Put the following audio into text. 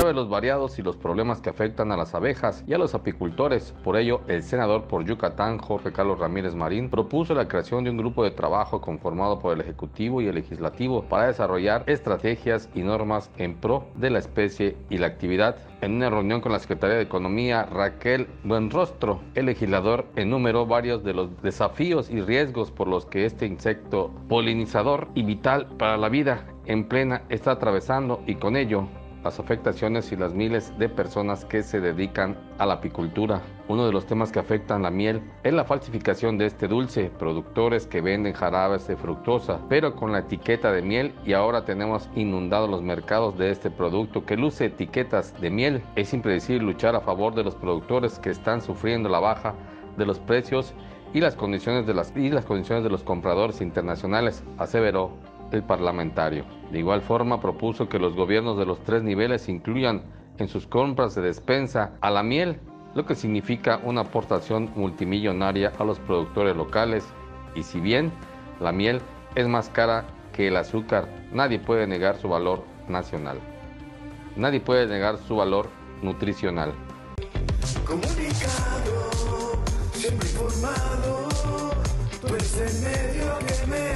sabe los variados y los problemas que afectan a las abejas y a los apicultores. Por ello, el senador por Yucatán, Jorge Carlos Ramírez Marín, propuso la creación de un grupo de trabajo conformado por el Ejecutivo y el Legislativo para desarrollar estrategias y normas en pro de la especie y la actividad. En una reunión con la Secretaría de Economía, Raquel Buenrostro, el legislador enumeró varios de los desafíos y riesgos por los que este insecto polinizador y vital para la vida en plena está atravesando, y con ello las afectaciones y las miles de personas que se dedican a la apicultura. Uno de los temas que afectan la miel es la falsificación de este dulce, productores que venden jarabes de fructosa, pero con la etiqueta de miel, y ahora tenemos inundados los mercados de este producto que luce etiquetas de miel. Es impredecible luchar a favor de los productores que están sufriendo la baja de los precios y las condiciones de los compradores internacionales, aseveró el parlamentario. De igual forma, propuso que los gobiernos de los 3 niveles incluyan en sus compras de despensa a la miel, lo que significa una aportación multimillonaria a los productores locales. Y si bien la miel es más cara que el azúcar, nadie puede negar su valor nacional. Nadie puede negar su valor nutricional. Comunicado, siempre informado, tú eres el medio que me